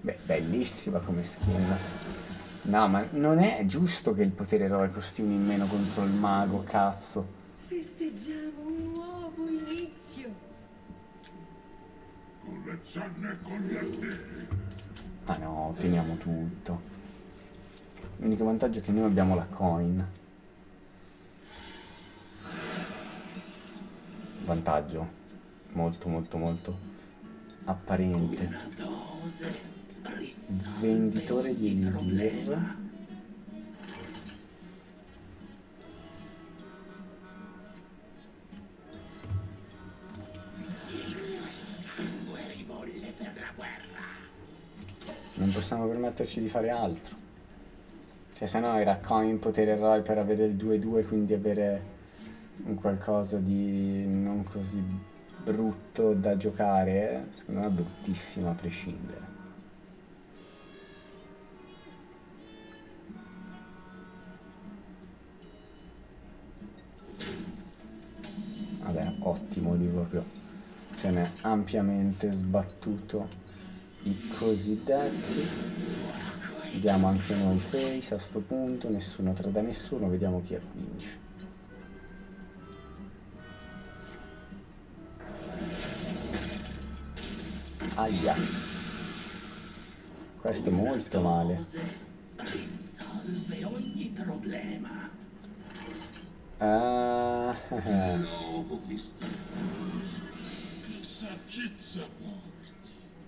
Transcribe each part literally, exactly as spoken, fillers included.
Beh, bellissima come skin. No, ma non è giusto che il potere eroe costi uno in meno contro il mago, cazzo. Festeggiamo un nuovo inizio. Con le zanne e con gli artigli. Ah no, otteniamo tutto. L'unico vantaggio è che noi abbiamo la coin. Vantaggio. Molto, molto, molto apparente. Venditore di Elisir. Non possiamo permetterci di fare altro. Cioè, se no era coin potere eroe per avere il due due, quindi avere un qualcosa di non così brutto da giocare. Secondo me è bruttissimo a prescindere. Vabbè, ottimo, lui proprio se n'è ampiamente sbattuto i cosiddetti. Diamo anche noi face a sto punto, nessuno trada nessuno, vediamo chi vince. Aia. Questo è molto male. Risolve ogni problema. Ah, Nuovo misterioso. Che saggezza porti.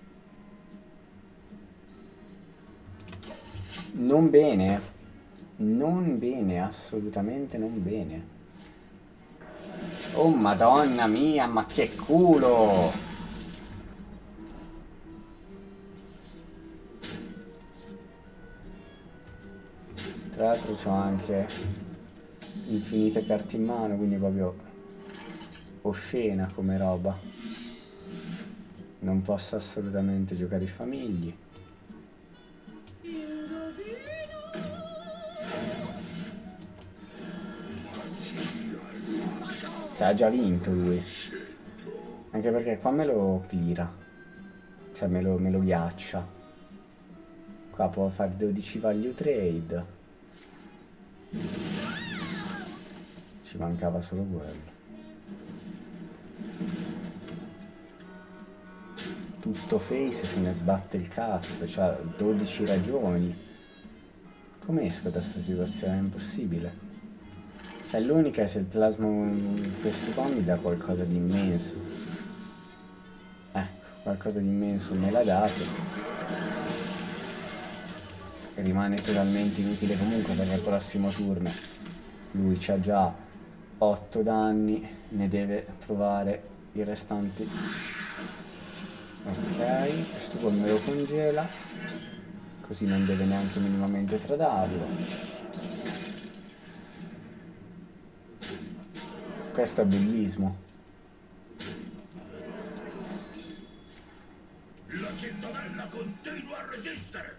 non bene. Non bene, assolutamente non bene. Oh madonna mia, ma che culo! Tra l'altro c'ho anche infinite carte in mano, quindi proprio oscena come roba. Non posso assolutamente giocare i famigli. Che ha già vinto lui. Anche perché qua me lo cleara. Cioè me lo, me lo ghiaccia. Qua può fare dodici value trade. Ci mancava solo quello. Tutto face, se ne sbatte il cazzo. C'ha dodici ragioni. Come esco da questa situazione? È impossibile. Cioè l'unica è se il plasma di questo qua mi dà qualcosa di immenso. Ecco, qualcosa di immenso me l'ha dato. Rimane totalmente inutile comunque perché al prossimo turno lui c'ha già otto danni, ne deve trovare i restanti. Ok, questo qua me lo congela, così non deve neanche minimamente tradarlo. Questo è bullismo. La cittadella continua a resistere.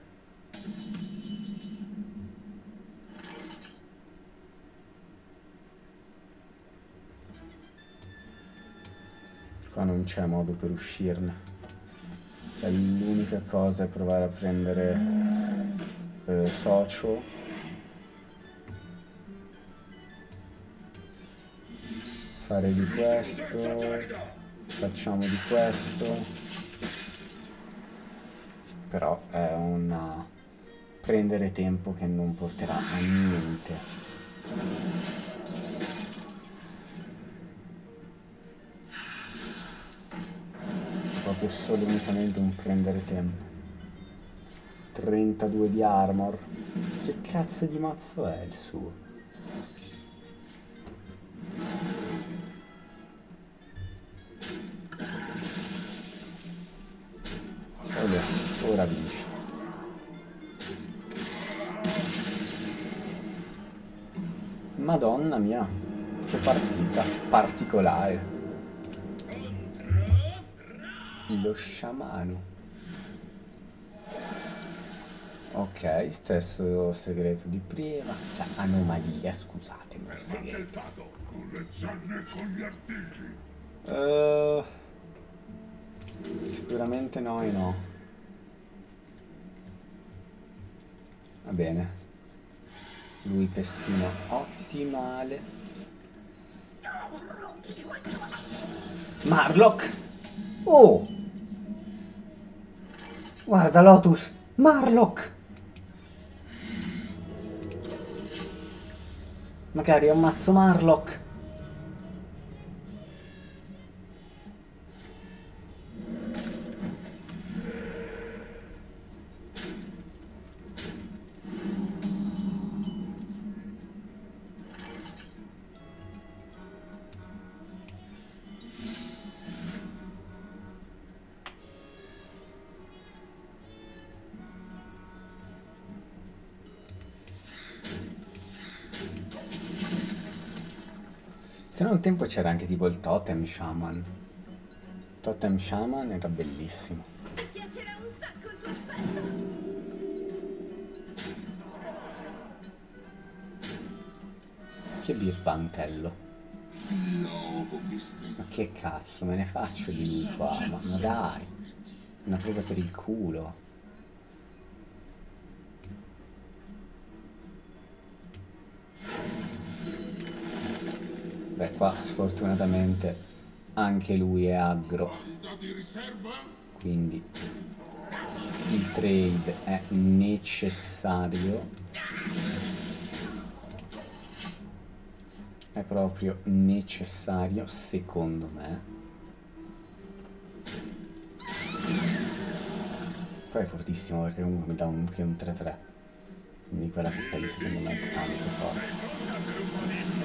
Qua non c'è modo per uscirne. Cioè l'unica cosa è provare a prendere eh, socio. Fare di questo. Facciamo di questo. Però è un prendere tempo che non porterà a niente. Proprio solo unicamente un prendere tempo. trentadue di armor. Che cazzo di mazzo è il suo? Vabbè, ora vince. Madonna mia, che partita particolare. Lo sciamano. Ok, stesso segreto di prima. Cioè, anomalia, scusatemi, un segreto. Con le zanne e con gli artigli. Uh, sicuramente no e no. Va bene. Lui peschino ottimale. Marlock! Oh! Guarda Lotus! Marlock! Magari ammazzo Marlock! Se no un tempo c'era anche tipo il Totem Shaman. Totem Shaman era bellissimo. Mi piacerà un sacco il tuo aspetto. Che birbantello. No, mister. Ma che cazzo me ne faccio di lui qua? Ma, ma dai. Una presa per il culo. Beh, qua sfortunatamente anche lui è aggro, Di riserva? quindi il trade è necessario. È proprio necessario, secondo me. Poi è fortissimo perché comunque mi dà un, che un tre tre. Quindi quella picca lì secondo me è tanto forte.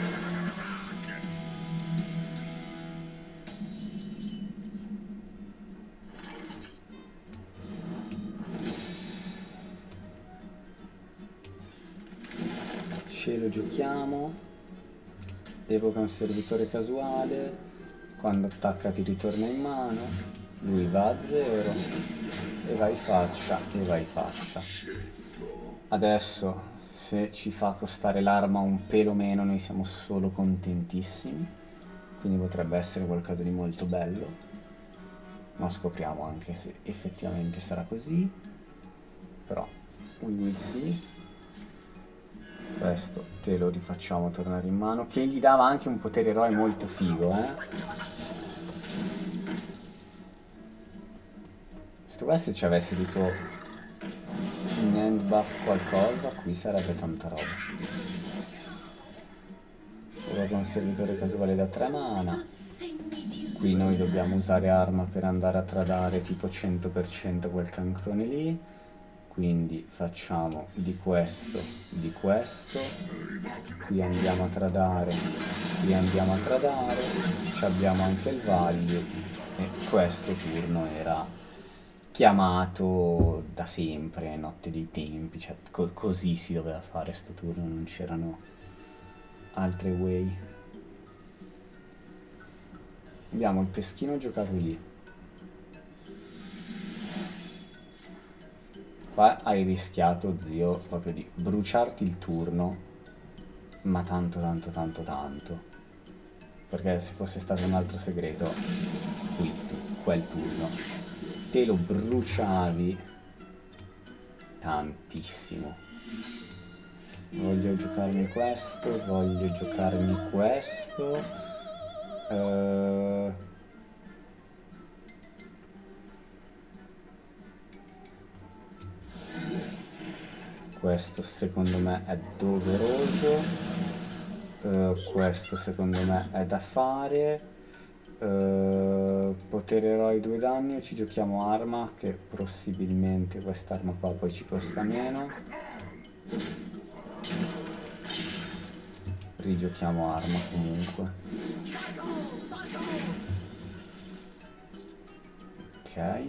Ce lo giochiamo. Evoca un servitore casuale. Quando attacca ti ritorna in mano. Lui va a zero. E vai faccia. E vai faccia. Adesso, se ci fa costare l'arma un pelo meno, noi siamo solo contentissimi. Quindi potrebbe essere qualcosa di molto bello. Ma scopriamo anche se effettivamente sarà così. Però, we will see. Questo te lo rifacciamo tornare in mano, che gli dava anche un potere eroe molto figo, eh. Questo qua se ci avesse tipo un end buff qualcosa, qui sarebbe tanta roba. Ora con un servitore casuale da tre mana. Qui noi dobbiamo usare arma per andare a tradare tipo cento per cento quel cancrone lì. Quindi facciamo di questo, di questo, qui andiamo a tradare, qui andiamo a tradare, ci abbiamo anche il value e questo turno era chiamato da sempre, notte dei tempi, cioè co così si doveva fare sto turno, non c'erano altre way. Abbiamo il peschino giocato lì. Qua hai rischiato, zio, proprio di bruciarti il turno, ma tanto, tanto, tanto, tanto. Perché se fosse stato un altro segreto, qui, quel turno, te lo bruciavi tantissimo. Voglio giocarmi questo, voglio giocarmi questo. Uh... Questo secondo me è doveroso, uh, questo secondo me è da fare, uh, potere eroe due danni, o ci giochiamo arma, che possibilmente quest'arma qua poi ci costa meno. Rigiochiamo arma comunque. Ok.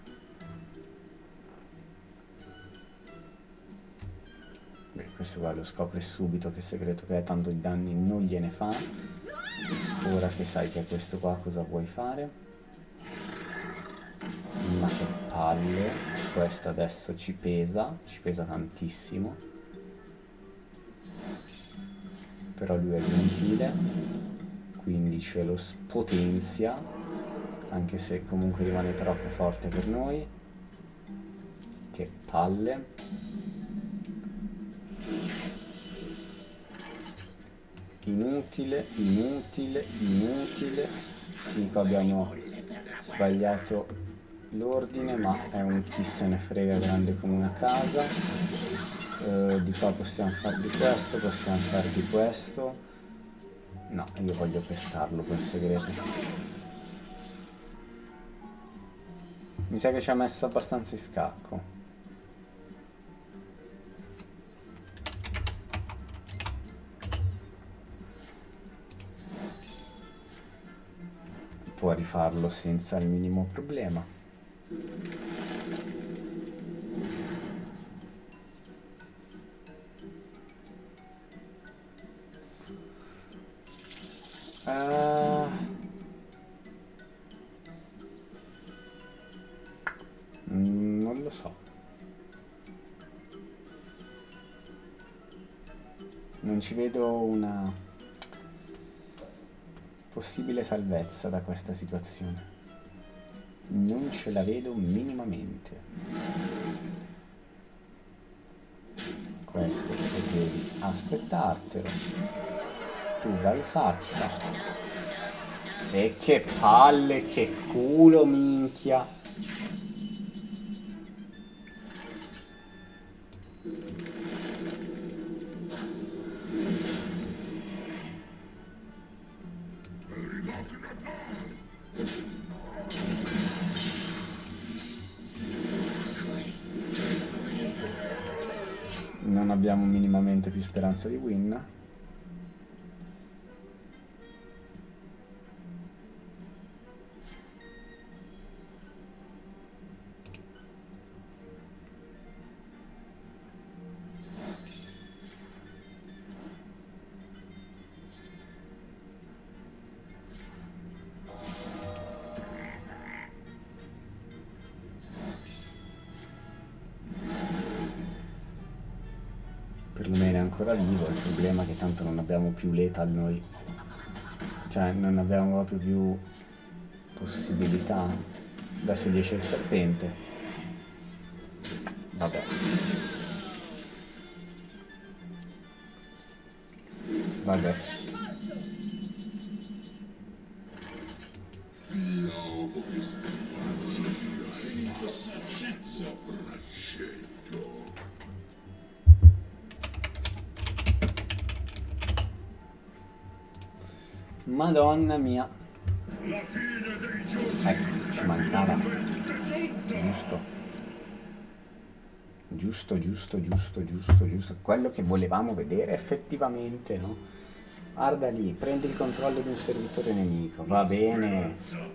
Beh, questo qua lo scopre subito che segreto che è, tanto di danni non gliene fa. Ora che sai che è questo qua, cosa vuoi fare? Ma che palle. Questo adesso ci pesa, ci pesa tantissimo. Però lui è gentile, quindi ce lo spotenzia, anche se comunque rimane troppo forte per noi. Che palle. inutile, inutile, inutile. Sì, qua abbiamo sbagliato l'ordine, ma è un chi se ne frega grande come una casa. Uh, di qua possiamo far di questo, possiamo far di questo. No, io voglio pescarlo quel segreto. Mi sa che ci ha messo abbastanza in scacco. Può rifarlo senza il minimo problema. Uh... Mm, non lo so. Non ci vedo una possibile salvezza da questa situazione. Non ce la vedo minimamente. Questo potevi aspettartelo. Tu vai faccia. E che palle, che culo, minchia. Non abbiamo minimamente più speranza di win. Perlomeno è ancora vivo, il problema è che tanto non abbiamo più lethal noi. Cioè non abbiamo proprio più possibilità. Adesso gli esce il serpente. Vabbè. Vabbè. Madonna mia. Ecco, ci mancava. Giusto. Giusto, giusto, giusto, giusto, giusto. Quello che volevamo vedere effettivamente, no? Guarda lì, prendi il controllo di un servitore nemico. Va bene.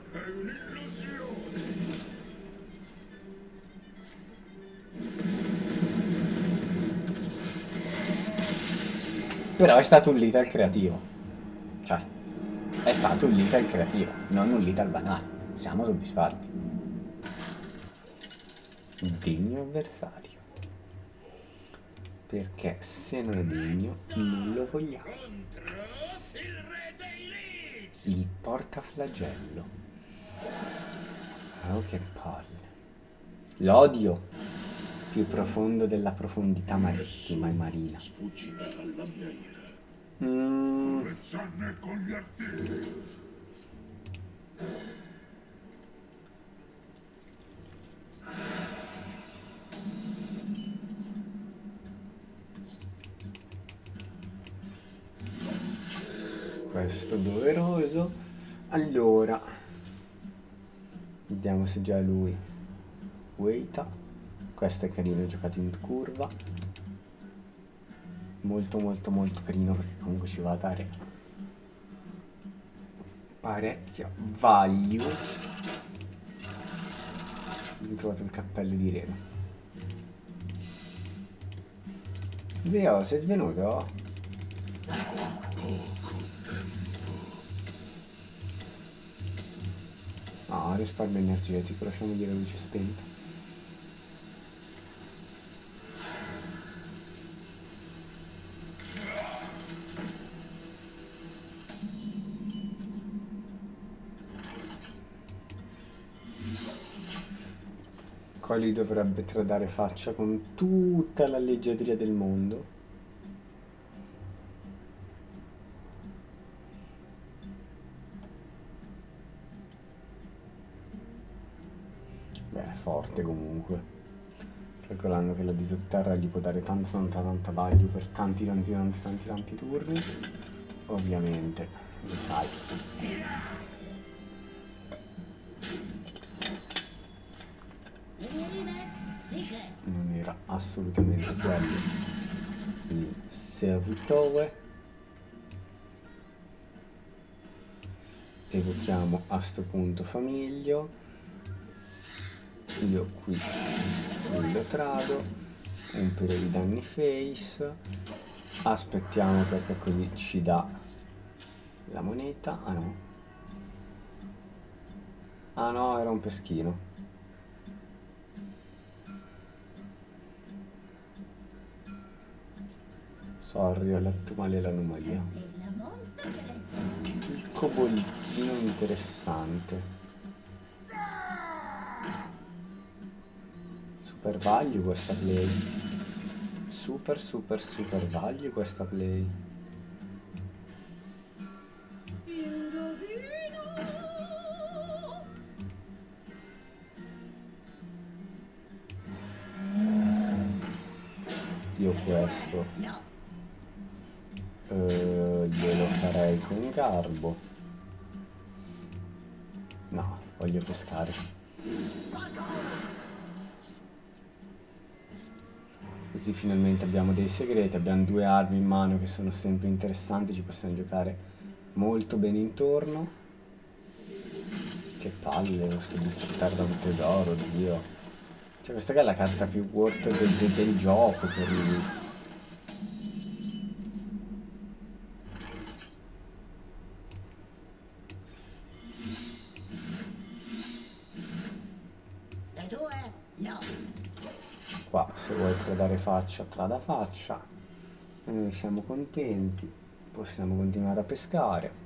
Però è stato un lethal creativo. Cioè, è stato un lethal creativo, non un lethal banale. Siamo soddisfatti. Degno avversario. Perché se non è degno, non lo vogliamo. Il portaflagello. Oh, che palle. L'odio più profondo della profondità marittima e marina. Mm. Questo doveroso. Allora vediamo se già lui waita. Questo è carino, giocato in curva, molto molto molto carino, perché comunque ci va a dare parecchia value. Ho trovato il cappello di Reno. Zio, sei svenuto? No, risparmio energetico, lasciamo dire la luce spenta. Qua lui dovrebbe tradare faccia con tutta la leggiadria del mondo. Beh, è forte comunque. Calcolando che la disotterra gli può dare tanta tanta tanta value per tanti tanti tanti tanti tanti turni. Ovviamente, lo sai. Non era assolutamente quello il servitore. Evochiamo a sto punto Famiglio. Io qui lo trado, un periodo di danni face, aspettiamo perché così ci dà la moneta. Ah no, ah no, era un peschino. Sorry, ho letto male l'anomalia. Il coboltino interessante. Super value questa play. Super super super value questa play. Io questo eh, glielo farei con garbo. No, voglio pescare. Così finalmente abbiamo dei segreti, abbiamo due armi in mano che sono sempre interessanti, ci possiamo giocare molto bene intorno. Che palle, questo dissettare da un tesoro, zio. Cioè questa qua è la carta più worth del, del, del gioco per lui. Qua se vuoi tradare faccia, trada faccia. E noi siamo contenti. Possiamo continuare a pescare.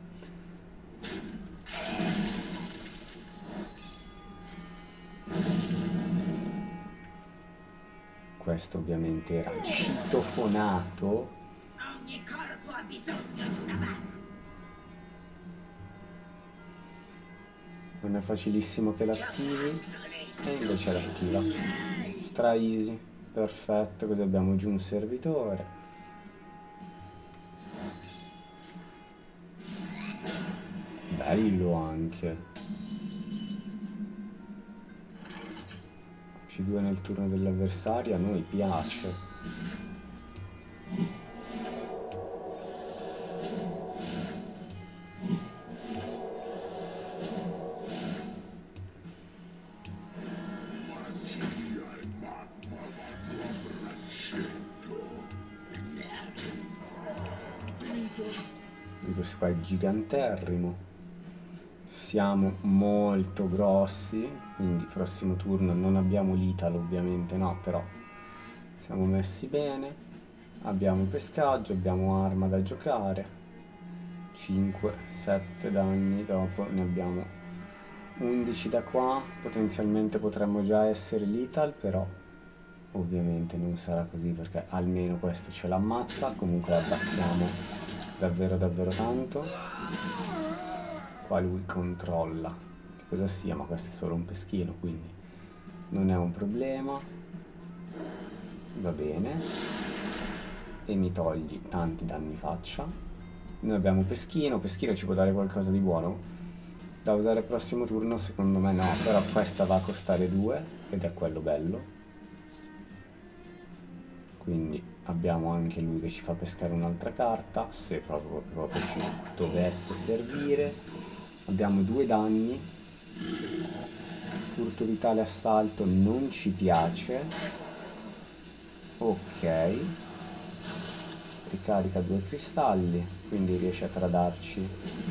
Questo ovviamente era citofonato. Ogni corpo ha bisogno di una mano. Non è facilissimo che l'attivi. E invece l'attiva. Stra easy. Perfetto, così abbiamo giù un servitore. Bello anche. C due nel turno dell'avversario a noi piace. Di questo qua è giganterrimo. Siamo molto grossi, quindi prossimo turno non abbiamo l'Italo ovviamente, no, però siamo messi bene, abbiamo pescaggio, abbiamo arma da giocare, cinque sette danni, dopo ne abbiamo undici da qua, potenzialmente potremmo già essere l'Ital, però ovviamente non sarà così perché almeno questo ce l'ammazza, comunque abbassiamo davvero davvero tanto. Qua lui controlla che cosa sia, ma questo è solo un peschino, quindi non è un problema. Va bene. E mi togli tanti danni faccia. Noi abbiamo peschino, peschino ci può dare qualcosa di buono da usare il prossimo turno? Secondo me no, però questa va a costare due ed è quello bello. Quindi abbiamo anche lui che ci fa pescare un'altra carta, se proprio, proprio ci dovesse servire. Abbiamo due danni. Furto vitale assalto non ci piace. Ok. Ricarica due cristalli, quindi riesce a tradarci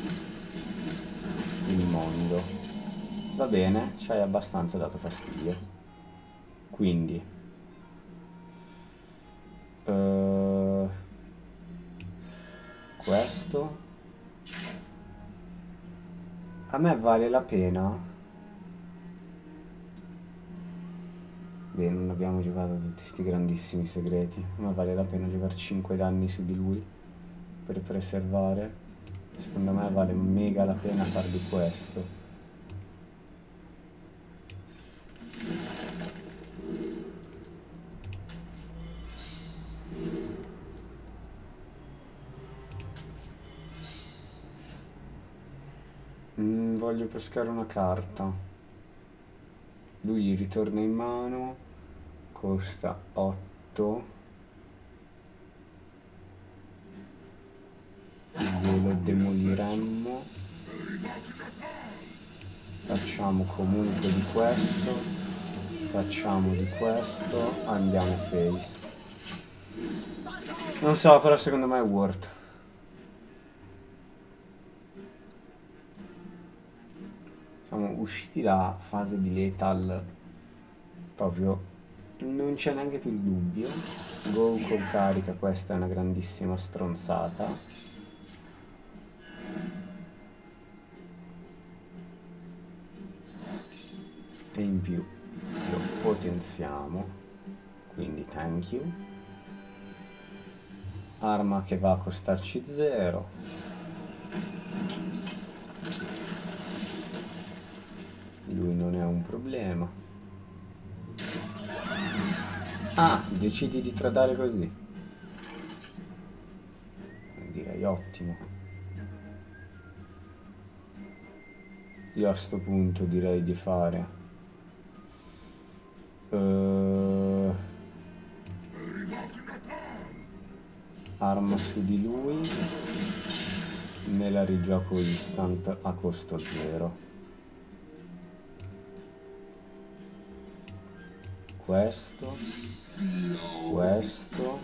il mondo. Va bene, ci hai abbastanza dato fastidio. Quindi uh, questo a me vale la pena. Beh, non abbiamo giocato tutti sti grandissimi segreti. A me vale la pena giocare cinque danni su di lui per preservare. Secondo me vale mega la pena fargli questo. voglio pescare una carta. Lui gli ritorna in mano, costa otto. Glielo demoliremmo. Facciamo comunque di questo. Facciamo di questo. Andiamo face. Non so, però secondo me è worth. Siamo usciti da fase di lethal. Proprio non c'è neanche più il dubbio. Go con carica, questa è una grandissima stronzata. E in più lo potenziamo, quindi thank you. Arma che va a costarci zero. Lui non è un problema. Ah, decidi di tradare così. Direi ottimo. Io a sto punto direi di fare Uh, arma su di lui, me la rigioco instant a costo zero. Questo, questo,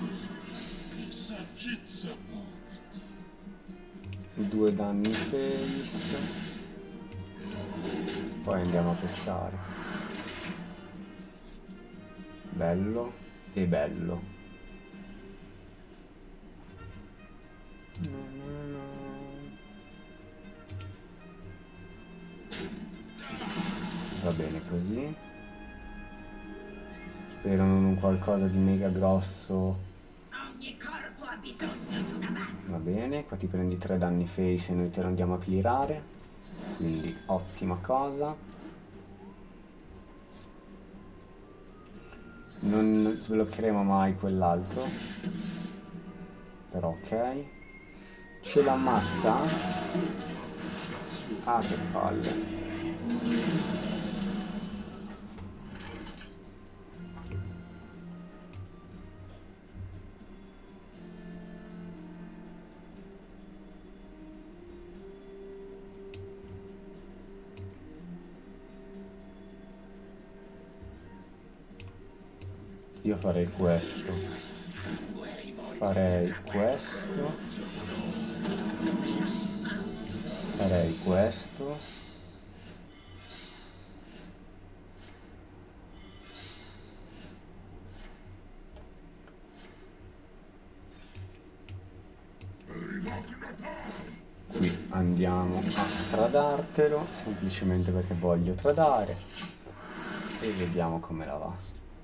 due danni face, poi andiamo a pescare. Bello e bello. No, no, no. Va bene così. Spero non un qualcosa di mega grosso. Ogni corpo ha bisogno di una mano. Va bene, qua ti prendi tre danni face e noi te lo andiamo a clearare. Quindi ottima cosa. Non sbloccheremo mai quell'altro. Però ok. Ce l'ammazza? Ah, che palle. Io farei questo. Farei questo. Farei questo. Qui andiamo a tradartelo, semplicemente perché voglio tradare. E vediamo come la va.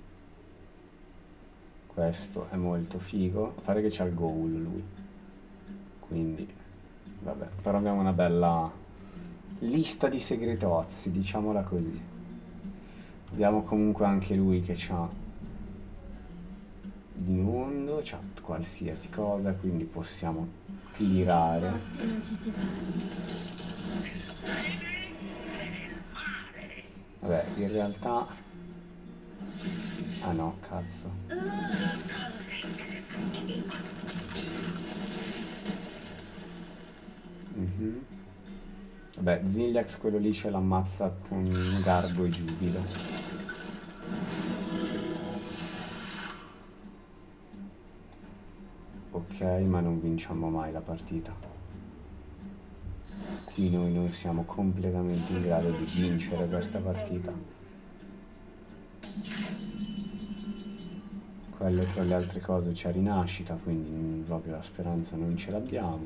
Questo è molto figo. Pare che c'ha il goal lui. Quindi, vabbè. Però abbiamo una bella lista di segretozzi, diciamola così. Abbiamo comunque anche lui che c'ha di mondo, c'ha qualsiasi cosa, quindi possiamo clearare. Vabbè, in realtà... Ah no, cazzo. Mm-hmm. Vabbè, Ziliax quello lì ce l'ammazza con garbo e giubilo. Ok, ma non vinciamo mai la partita. Qui noi non siamo completamente in grado di vincere questa partita. Quello tra le altre cose c'è rinascita, quindi proprio la speranza non ce l'abbiamo.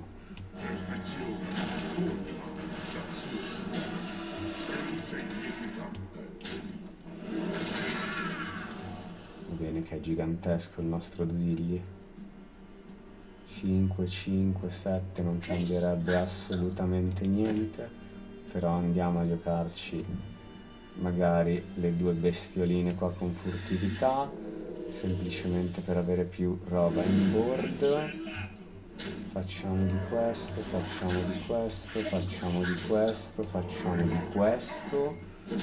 Va bene che è gigantesco il nostro Zilli. cinque, cinque, sette non cambierebbe assolutamente niente, però andiamo a giocarci magari le due bestioline qua con furtività, semplicemente per avere più roba in board. facciamo di questo, facciamo di questo, facciamo di questo, facciamo di questo.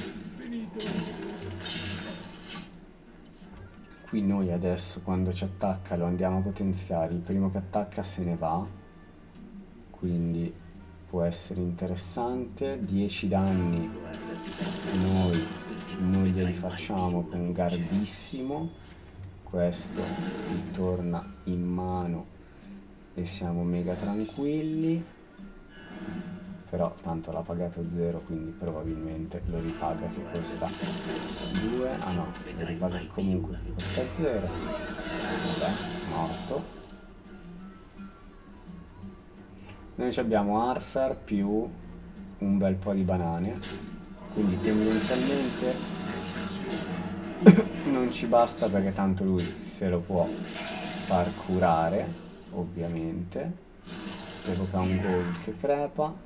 Qui noi adesso quando ci attacca lo andiamo a potenziare, il primo che attacca se ne va, quindi può essere interessante. dieci danni noi non glieli facciamo con garbissimo, questo ti torna in mano e siamo mega tranquilli, però tanto l'ha pagato zero, quindi probabilmente lo ripaga che costa due, ah no, lo ripaga comunque che costa zero, vabbè, morto. Noi abbiamo Arfer più un bel po' di banane, quindi tendenzialmente non ci basta perché tanto lui se lo può far curare, ovviamente. Evoca un gold che crepa.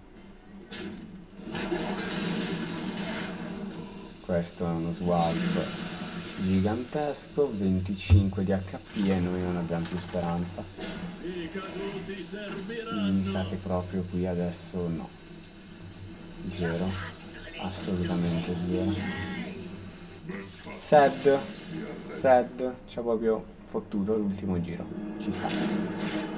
Questo è uno swalp gigantesco, venticinque di H P e noi non abbiamo più speranza. Mi sa che proprio qui adesso no. Zero. Assolutamente zero. Sad. Sad. Ci ha proprio fottuto l'ultimo giro. Ci sta.